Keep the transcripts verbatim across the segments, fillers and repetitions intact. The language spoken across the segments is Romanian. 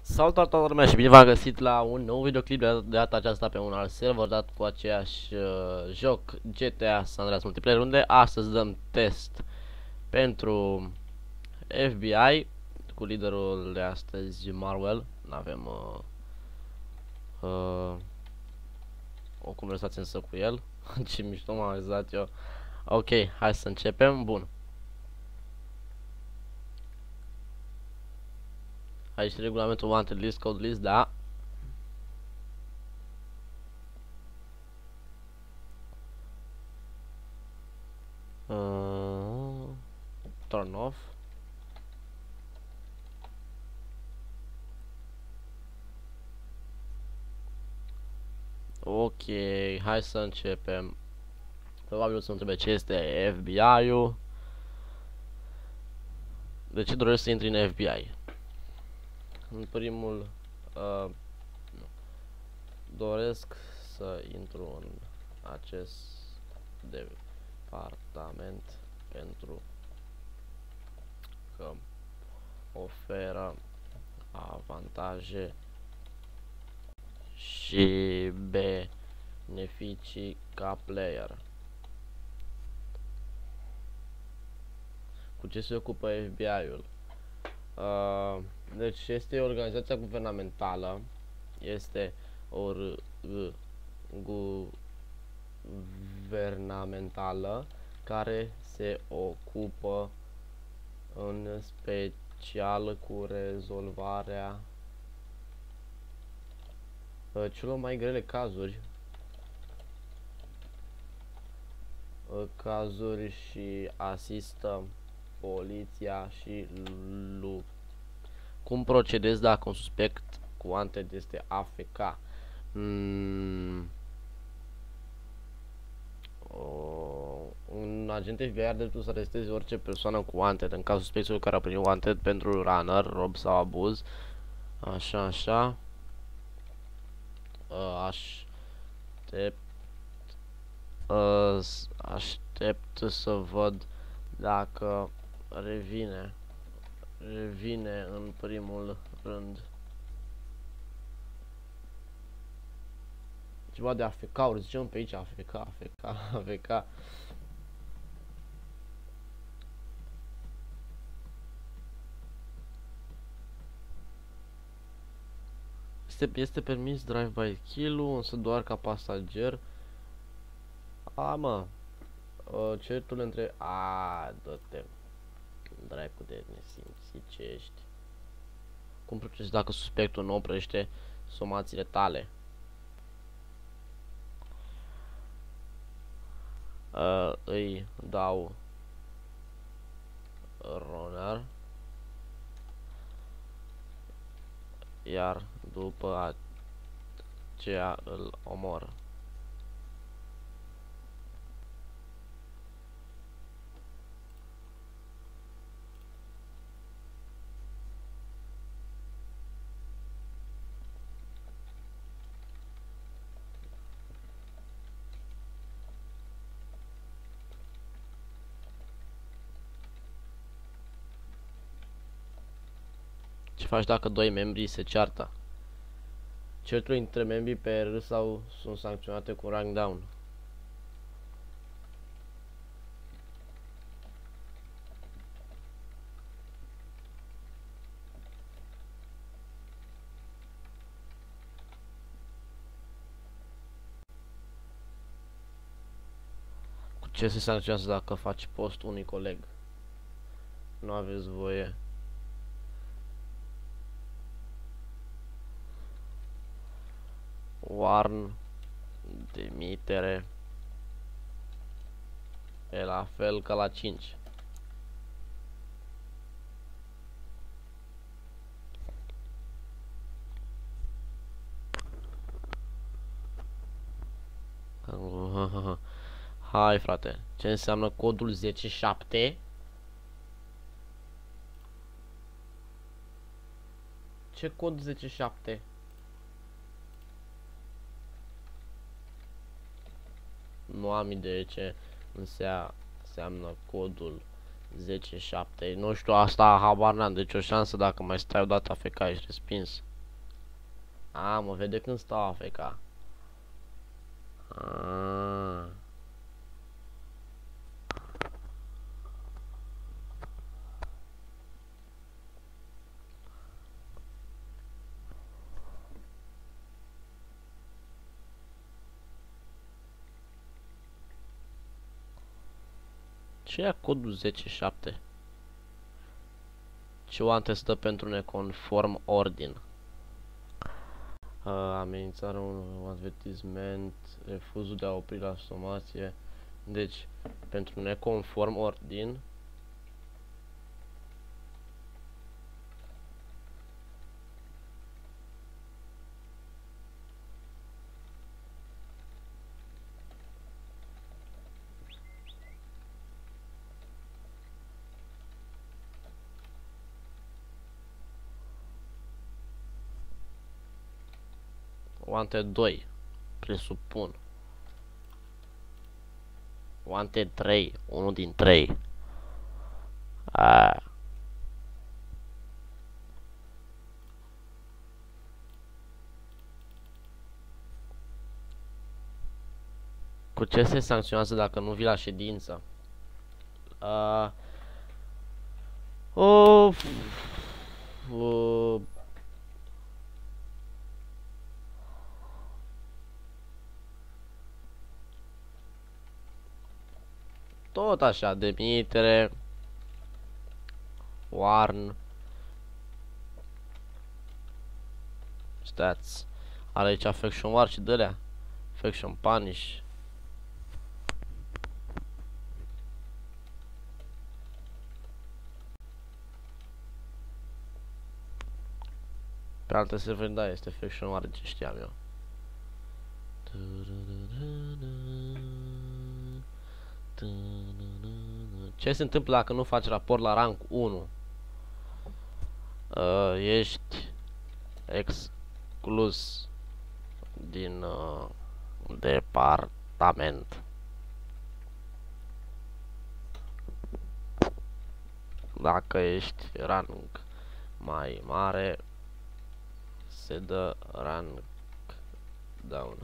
Salut toată lumea și bine v-am găsit la un nou videoclip de data aceasta pe un alt server dat cu aceeași uh, joc G T A San Andreas Multiplayer, unde astăzi dăm test pentru F B I cu liderul de astăzi Marwell. Avem uh, uh, o conversație însă cu el. Ce mișto m-am amuzat eu. Ok, hai să începem. Bun. Aici regulamentul wanted list, code list, da. Uh, turn off. Ok, hai să începem. Probabil o să întrebe ce este F B I-ul. De ce dorești să intri în F B I? În primul uh, nu. Doresc să intru în acest departament pentru că oferă avantaje și beneficii ca player. Cu ce se ocupă F B I-ul? Uh, deci este o organizație guvernamentală, este o guvernamentală care se ocupă în special cu rezolvarea uh, celor mai grele cazuri uh, cazuri și asistă poliția și lu cum procedezi dacă un suspect cu wanted este A F K. Mm. O, un agent F B I are dreptul să aresteze orice persoană cu wanted în cazul suspectului care a primit wanted pentru runner, rob sau abuz. Așa, așa. Uh, aștept uh, aștept să văd dacă revine revine în primul rând. Ceva de A F K-uri, zicem pe aici, A F K, A F K, A F K. Este, este permis drive-by kill-ul, însă doar ca pasager. A, mă. Uh, certul între... A, dă-te. Dracu de nesimțit ce ești. Cum procesi dacă suspectul nu oprește somațiile tale? Uh, îi dau runner, iar după aceea îl omor. Ce faci dacă doi membri se ceartă? Certuri între membrii pe R sau sunt sancționate cu rank down? Cu ce se sancționează dacă faci post unui coleg? Nu aveți voie. Warn, demitere, e la fel ca la cinci. Hai frate, ce înseamnă codul zece șapte? Ce cod zece șapte? Nu am idee ce înseamnă codul zece șapte. Nu știu, asta habar n-am. Deci o șansă dacă mai stai o dată A F K ești respins. A, mă vede când stau A F K. Ah. Ce e codul zece șapte? Ce oante stă pentru neconform ordin? Uh, amenințarea un advertisment, refuzul de a opri la somație. Deci, pentru neconform ordin. Wanted doi, presupun. Wanted trei, unul din trei. A. Cu ce se sancționează dacă nu vii la ședință? Uh. Of. Uh. Tot așa, demitere, warn, stats, are aici faction war și de-alea, faction punish. Pe alte servere, da, este faction war, ce știam eu. Ce se întâmplă dacă nu faci raport la rank unu? Uh, ești exclus din uh, departament. Dacă ești rank mai mare, se dă rank down.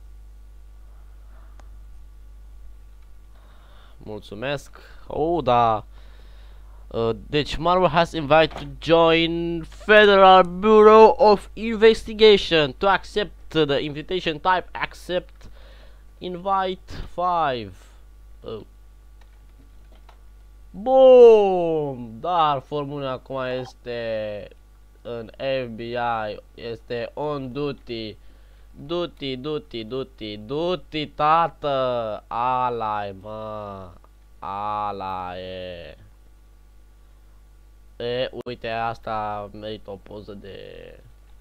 Mulțumesc. Oh, da. Uh, deci Marvel has invited to join Federal Bureau of Investigation. To accept the invitation, type accept invite five. Uh. Boom! Dar formula acum este în F B I, este on duty. Duty, duty, duty, duty, tată! Ala-i, mă! Ala-e! E, uite, asta merită o poză de...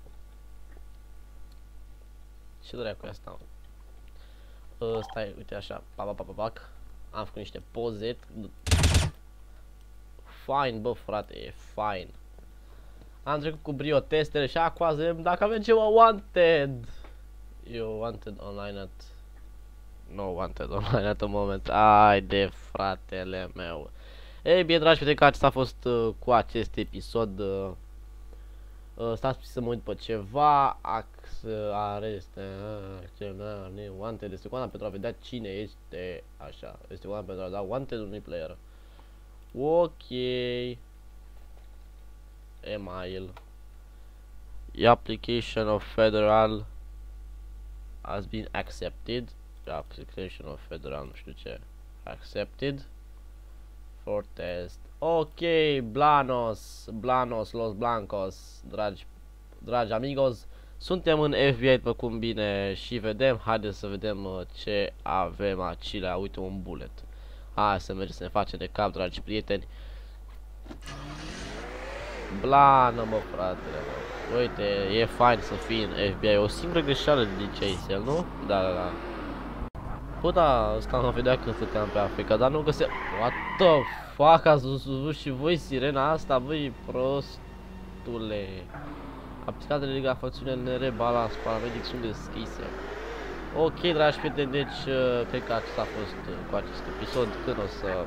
Ce dracu e asta? Uh, stai, uite așa, pa, pa, pa, pa, pac. Am făcut niște poze. Fine, bă, frate, e fine. Am trecut cu brio testele și acum avem dacă avem ceva wanted. Eu wanted online at... No wanted online at the moment. Ai de fratele meu. Ei bine, dragi prieteni, că acesta a fost uh, cu acest episod. Uh, uh, stați să mă uit pe ceva. Ax, areste, uh, wanted. Este coana pentru a vedea cine este. Așa, este coana pentru a da wanted unui player. Ok. Email. Application of federal has been accepted. Application of federal, nu știu ce. Accepted for test. Ok, Blanos, Blanos, Los Blancos, dragi, dragi amigos, suntem în F B I, după cum bine și vedem. Haideți să vedem uh, ce avem aici. Uite, un bullet. Hai să mergem să ne facem de cap, dragi prieteni. Blană, mă, fratele, mă. Uite, e fain să fii în F B I. O singură greșeală din ce cel, nu? Da, da, da. Bă, da, ăsta am vedea când stăteam pe A F K, dar nu găseam. What the fuck, ați văzut și voi sirena asta, băi, prostule. Aplicatele Liga Facțiune N R, balans, paramedic sunt deschise. Ok, dragi prieteni, deci uh, cred că acesta a fost uh, cu acest episod. Când o să...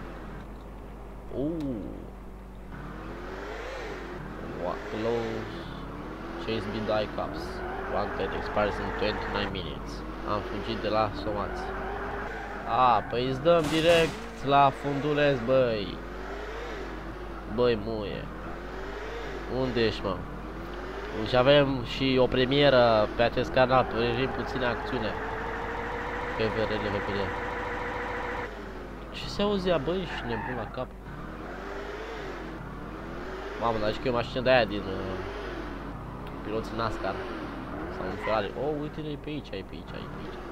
Uuu. What, close... Chase B die cops. Wanted expires in twenty-nine minutes. Am fugit de la somați. A, păi îți dăm direct la funduleț, băi. Băi, muie. Unde ești, mă? Și avem și o premieră pe acest canal, previm puțină acțiune. Pe V R L V P D. Ce se auzea, băi, ești nebun la cap. Mamă, dar și că e o mașină de aia din uh, piloții NASCAR. Sau un Ferrari. Oh, uite-le, e pe aici, e pe aici, e pe aici.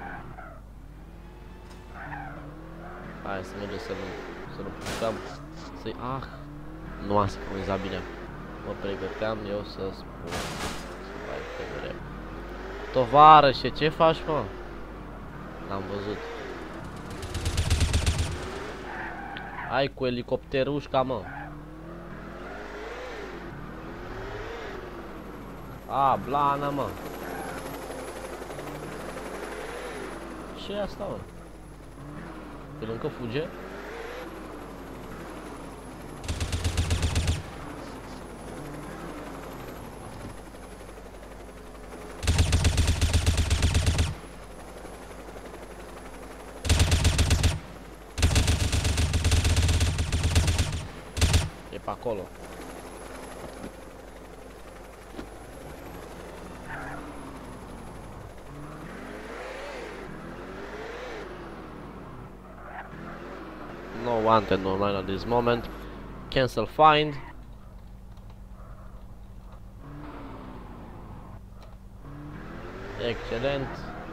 Hai să mergem să nu, să nu putem, să-i, ah, nu am sincronizat bine. Mă pregăteam eu să spun. Hai, pe mereu. Tovarășe, ce faci, mă? L-am văzut. Hai cu elicopterușca, mă. A, blana, mă. Ce e asta, mă? El încă fuge? E pe acolo. No wanted online at this moment. Cancel find. Excelent.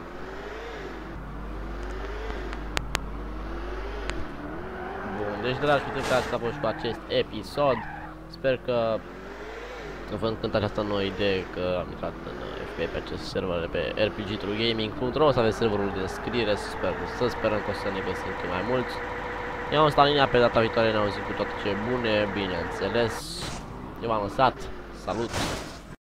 Bun, deci dragi prieteni, care s-a fost cu acest episod. Sper că vă încântă această nouă idee că am intrat în F P pe acest server pe r p g true gaming punct r o. O să aveți serverul de descriere, sper, să sperăm că o să ne găsim cât mai mulți. Eu am stat linia, pe data viitoare ne auzim cu toate ce bune, bineînțeles. Eu v-am lăsat, salut!